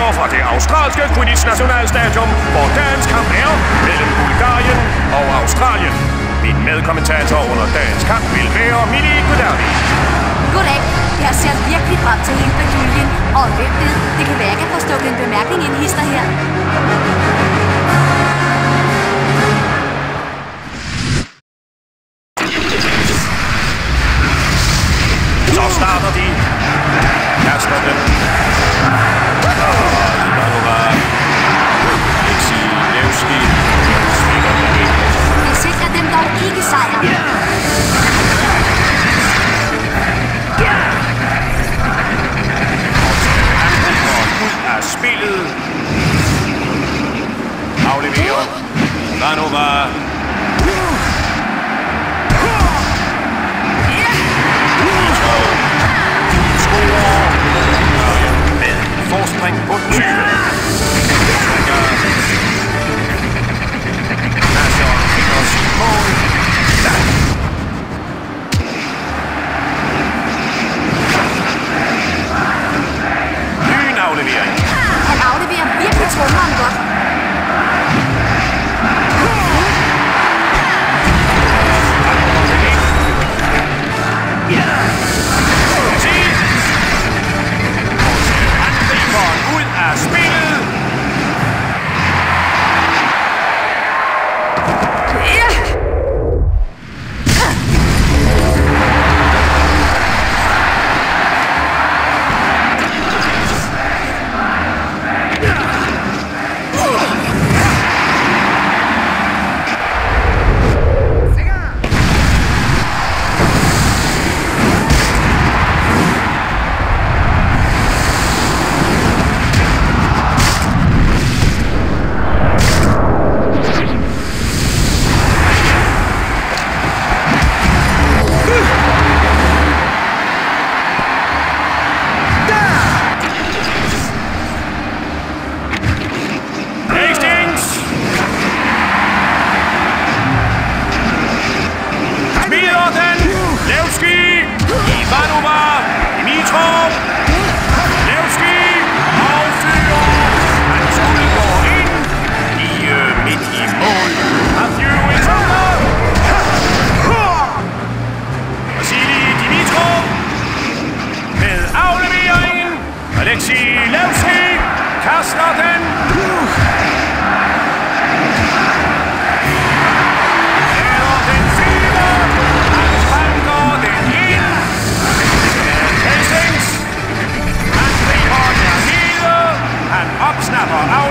direkte fra det australske Quidditch nationalstadion, hvor dagens kamp er mellem Bulgarien og Australien. Min medkommentator under dagens kamp vil være Millie Gudabi. Goddag. Jeg ser virkelig frem til hele baduljen, og hvem ved, det kan være, at jeg får stukket en bemærkning ind hister her. Så starter de. Kaster dem. Vi sikrer dem dog ikke sejr. Ud af spillet. Afleverer. Vanova. Scorer. Med forspring på 20. Han afleverer virkelig trumleren godt. Angriberen ud af spillet. Kaster den! Eller den filer! Han spanker den ind! Hastings! Han griber der nede! Han opsnapper